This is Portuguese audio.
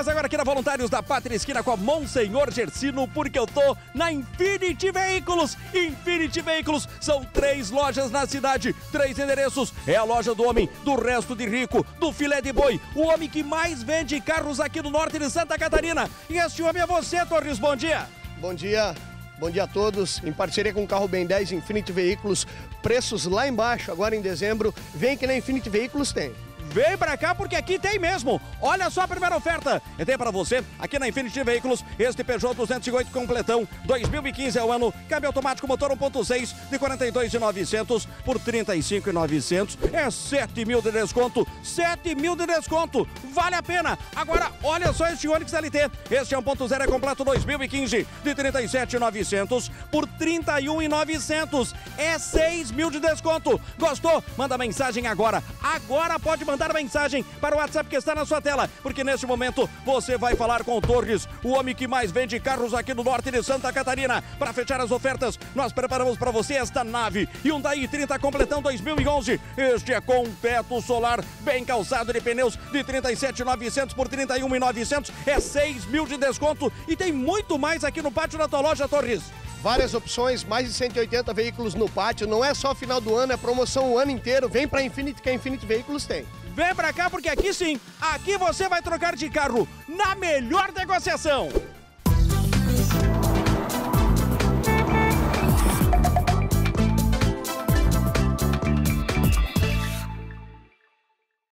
Começa agora aqui na Voluntários da Pátria Esquina com a Monsenhor Gersino, porque eu tô na Infinity Veículos. Infinity Veículos são 3 lojas na cidade, 3 endereços. É a loja do homem, do resto de rico, do filé de boi, o homem que mais vende carros aqui no norte de Santa Catarina. E este homem é você, Torres, bom dia. Bom dia. Bom dia a todos, em parceria com o Carro Bem 10 Infinity Veículos, preços lá embaixo, agora em dezembro, vem que na Infinity Veículos tem. Vem pra cá porque aqui tem mesmo. Olha só a primeira oferta. E tem pra você, aqui na Infinity Veículos, este Peugeot 208 completão, 2015 é o ano, câmbio automático motor 1.6 de 42.900 por 35.900. É 7 mil de desconto, 7 mil de desconto. Vale a pena. Agora, olha só este Onix LT. Este é 1.0 é completo 2015 de 37.900 por 31.900. É 6 mil de desconto. Gostou? Manda mensagem agora. Agora pode mandar mensagem para o WhatsApp que está na sua tela, porque neste momento você vai falar com o Torres, o homem que mais vende carros aqui no norte de Santa Catarina. Para fechar as ofertas, nós preparamos para você esta nave Hyundai 30 completão 2011. Este é com teto solar, bem calçado de pneus de 37.900 por 31.900. É 6 mil de desconto e tem muito mais aqui no pátio da tua loja, Torres. Várias opções, mais de 180 veículos no pátio, não é só final do ano, é promoção o ano inteiro. Vem pra Infinity que a Infinity Veículos tem. Vem pra cá porque aqui sim, aqui você vai trocar de carro na melhor negociação.